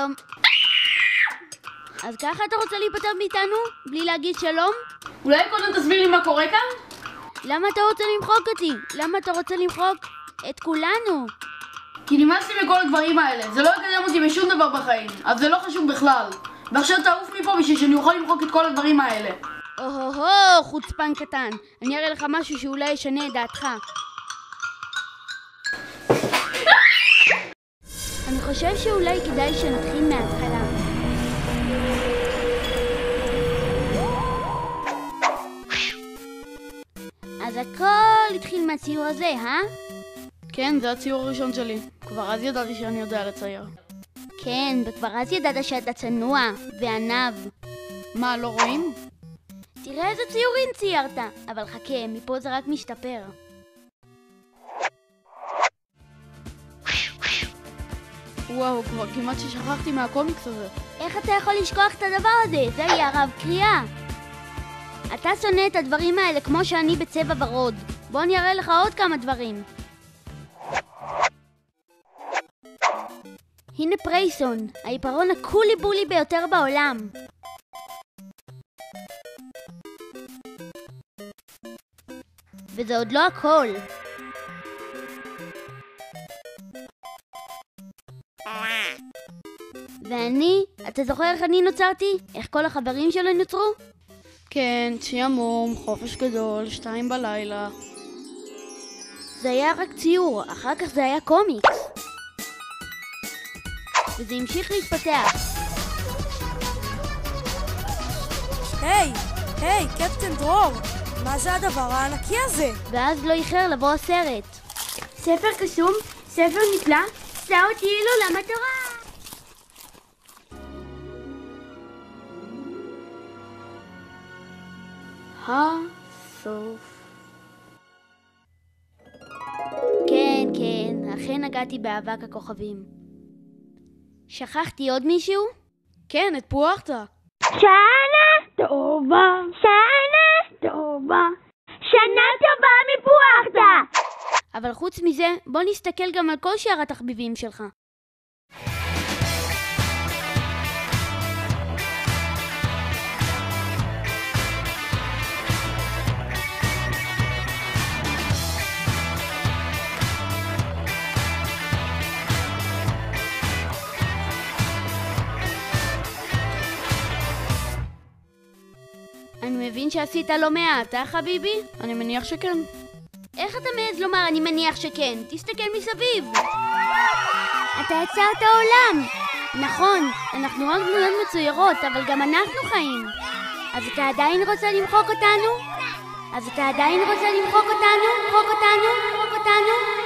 שלום. אז ככה אתה רוצה להיפטר מאיתנו? בלי להגיד שלום? אולי קודם תסביר לי מה קורה כאן? למה אתה רוצה למחוק אותי? למה אתה רוצה למחוק את כולנו? כי נמאס לי מכל הדברים האלה. זה לא יקדם אותי בשום דבר בחיים. אז זה לא חשוב בכלל. ועכשיו תעוף מפה בשביל שאני אוכל למחוק את כל הדברים האלה. או-הו-הו, חוצפן קטן. אני אראה לך משהו שאולי ישנה את דעתך. אני חושב שאולי כדאי שנתחיל מההתחלה. אז הכל התחיל מהציור הזה, כן, זה הציור הראשון שלי. כבר אז ידעתי שאני יודע לצייר. כן, וכבר אז ידעת שאתה צנוע וענב. מה, לא רואים? תראה איזה ציורים ציירת. אבל חכה, מפה זה רק משתפר. וואו, כבר כמעט ששכחתי מהקומיקס הזה. איך אתה יכול לשכוח את הדבר הזה? זה יהיה רב קריאה. אתה שונא את הדברים האלה כמו שאני בצבע ורוד. בוא אני אראה לך עוד כמה דברים. הנה פרייסון, העיפרון הקולי בולי ביותר בעולם. וזה עוד לא הכל. ואני, אתה זוכר איך אני נוצרתי? איך כל החברים שלי נוצרו? כן, שעמום, חופש גדול, 2 בלילה. זה היה רק ציור, אחר כך זה היה קומיקס. וזה המשיך להתפתח. היי, קפטן דרור, מה זה הדבר הענקי הזה? ואז לא איחר לבוא הסרט. ספר קסום, ספר נפלא, סע אותי לעולם התורה. הסוף. כן, אכן נגעתי באבק הכוכבים. שכחתי עוד מישהו? כן, את פוארטה. שנה טובה, שנה טובה, שנה טובה מפוארטה. אבל חוץ מזה, בוא נסתכל גם על כל שאר התחביבים שלך. אני מבין שעשית לא מעט, חביבי? אני מניח שכן. איך אתה מעז לומר אני מניח שכן? תסתכל מסביב. אתה יצרת עולם. נכון, אנחנו רק דמויות מצוירות, אבל גם אנחנו חיים. אז אתה עדיין רוצה למחוק אותנו? אז אתה עדיין רוצה למחוק אותנו? למחוק אותנו? למחוק אותנו?